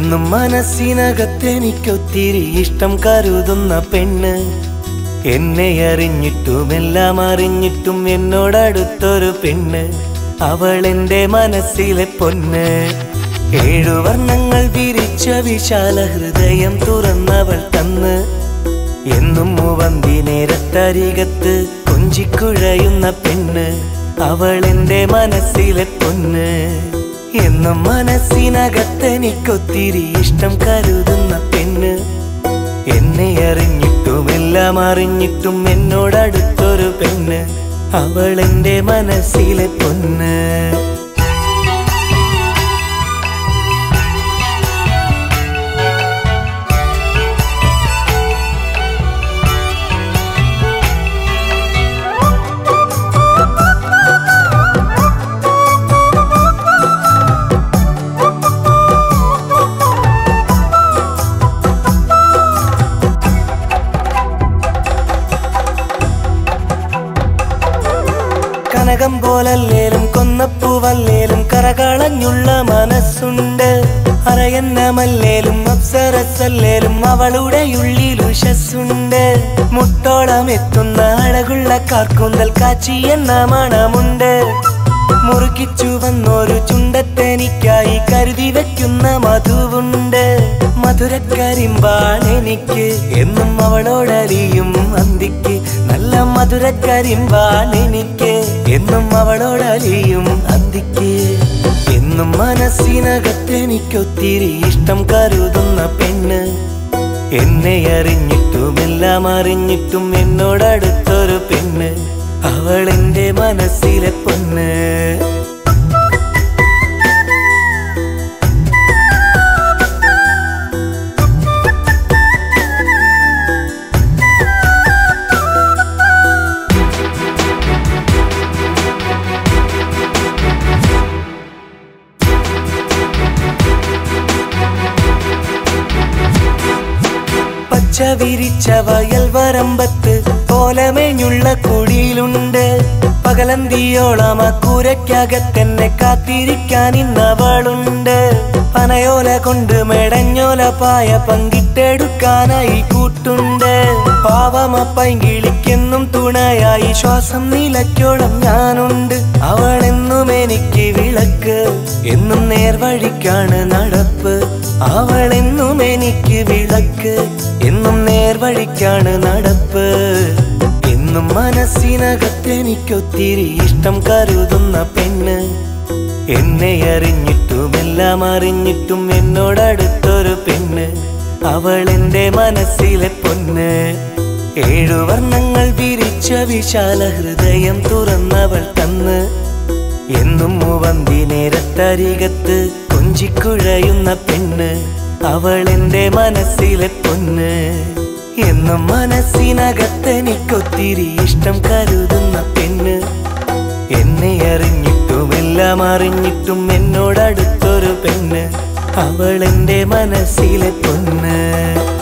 എന്നും മനസ്സിനകത്തെനിക്കൊത്തിരി ഇഷ്ടം കരുതുന്ന പെണ്ണ്, എന്നെ അറിഞ്ഞിട്ടും എല്ലാം അറിഞ്ഞിട്ടും എന്നോടടുത്തൊരു പെണ്ണ്, അവളെന്റെ മനസ്സിലെ പൊന്ന്. 7 വർണ്ണങ്ങൾ വിരിച്ച വിശാല ഹൃദയം തുറന്നവൾ തന്ന്, എന്നും മുവന്തി നേരത്തരികത്ത് കൊഞ്ചിക്കുഴയുന്ന പെണ്ണ്, അവളെന്റെ മനസ്സിലെ പൊന്ന്. എന്നും മനസ്സിനകത്തെനിക്കൊത്തിരി ഇഷ്ടം കരുതുന്ന പെണ്ണ്, എന്നെ അറിഞ്ഞിട്ടും എല്ലാം അറിഞ്ഞിട്ടും എന്നോടടുത്തൊരു പെണ്ണ്, അവളെന്റെ മനസ്സിലെ പൊന്ന്. കനകം പോലല്ലേലും കൊന്നപ്പൂവല്ലേലും കരകളഞ്ഞുള്ള മനസ്സുണ്ട്, അരയന്നമല്ലേലും അപ്സരസല്ലേലും അവളുടെ ഉള്ളിൽ ഉഷസ്സുണ്ട്. മുട്ടോളം എത്തുന്ന അഴകുള്ള കാർക്കൂന്തൽ കാച്ചി എന്ന മണമുണ്ട്, മുറുകിച്ചു വന്നൊരു ചുണ്ടത്തെനിക്കായി കരുതി വെക്കുന്ന മധുവുണ്ട്. മധുരക്കരിമ്പാണെനിക്ക് എന്നും അവളോടലിയും അന്തിക്ക്, നല്ല മധുരക്കരിമ്പാണെനിക്ക് എന്നും അവളോടലിയും അന്തിക്ക്. എന്നും മനസ്സിനകത്തെനിക്കൊത്തിരി ഇഷ്ടം കരുതുന്ന പെണ്ണ്, എന്നെ അറിഞ്ഞിട്ടും എല്ലാം അറിഞ്ഞിട്ടും എന്നോടടുത്തൊരു പെണ്ണ്, അവളെന്റെ മനസ്സിലെ പൊന്ന്. വിരിച്ച വയൽ വരമ്പത്ത് കോലമേഞ്ഞുള്ള കുടിയിലുണ്ട്, പകലന്തിയോളം ആ കൂരയ്ക്കകത്തെന്നെ കാത്തിരിക്കാൻ ഇന്നവളുണ്ട്. പനയോല കൊണ്ട് മെടഞ്ഞോല പായ പങ്കിട്ടെടുക്കാനായി കൂട്ടുണ്ട്, പാവമപ്പൈങ്കിളിക്കെന്നും തുണയായി ശ്വാസം നിലയ്ക്കോളം ഞാനുണ്ട്. അവളെന്നും എനിക്ക് വിളക്ക്, എന്നും നേർവഴിക്കാണ് നടപ്പ്, അവളെന്നും എനിക്ക് വിളക്ക്, എന്നും നേർവഴിക്കാണ് നടപ്പ്. എന്നും മനസ്സിനകത്തെനിക്കൊത്തിരി ഇഷ്ടം കരുതുന്ന പെണ്ണ്, എന്നെ അറിഞ്ഞിട്ടും എല്ലാം അറിഞ്ഞിട്ടും എന്നോടടുത്തൊരു പെണ്ണ്, അവളെന്റെ മനസ്സിലെ പൊന്ന്. 7 വർണ്ണങ്ങൾ വിരിച്ച വിശാല ഹൃദയം തുറന്നവൾ തന്ന്, എന്നും മുവന്തി നേരത്തരികത്ത് കൊഞ്ചിക്കുഴയുന്ന പെണ്ണ്, അവളെന്റെ മനസ്സിലെ പൊന്ന്. എന്നും മനസ്സിനകത്തെനിക്കൊത്തിരി ഇഷ്ടം കരുതുന്ന പെണ്ണ്, എന്നെ അറിഞ്ഞിട്ടും എല്ലാം അറിഞ്ഞിട്ടും എന്നോടടുത്തൊരു പെണ്ണ്, അവളെന്റെ മനസ്സിലെ പൊന്ന്.